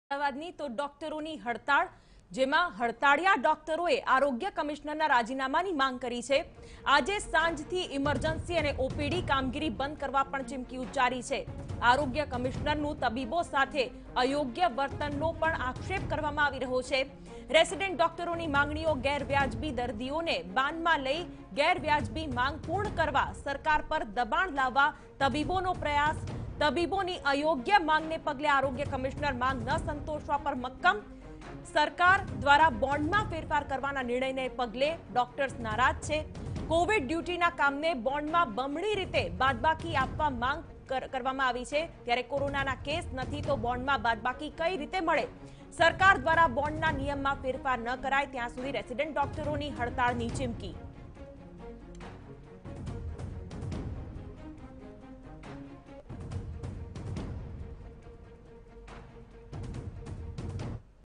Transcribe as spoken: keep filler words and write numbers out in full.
અમદાવાદની તો ડોક્ટરોની હડતાળ, જેમાં હડતાળિયા ડોક્ટરોએ આરોગ્ય કમિશનરના રાજીનામાની માંગ કરી છે। આજે સાંજથી ઇમરજન્સી અને ઓપીડી કામગીરી બંધ કરવા પણ ચીમકી ઉચ્ચારી છે। આરોગ્ય કમિશનરનું તબીબો સાથે અયોગ્ય વર્તનનો પણ આક્ષેપ કરવામાં આવી રહ્યો છે। રેસિડેન્ટ ડોક્ટરોની માંગણીઓ ગેરવ્યાજબી દર્દીઓને બાનમાં લઈ ગેરવ્યાજબી માંગ પૂર્ણ કરવા સરકાર પર દબાણ લાવવા તબીબોનો પ્રયાસ। તબીબોની અયોગ્ય માંગને પગલે આરોગ્ય કમિશનર માંગ ન સંતોષવા પર મક્કમ। સરકાર દ્વારા બોન્ડમાં ફેરફાર કરવાના નિર્ણયને પગલે ડોક્ટર્સ નારાજ છે। કોવિડ ડ્યુટીના કામને બોન્ડમાં બમણી રીતે બાદબાકી આપવા માંગ કરવામાં આવી છે, ત્યારે કોરોનાના કેસ નથી તો બોન્ડમાં બાદબાકી કઈ રીતે મળે? સરકાર દ્વારા બોન્ડના નિયમમાં ફેરફાર ન કરાય ત્યાં સુધી રેસિડેન્ટ ડોક્ટરોની હડતાળની ચીમકી।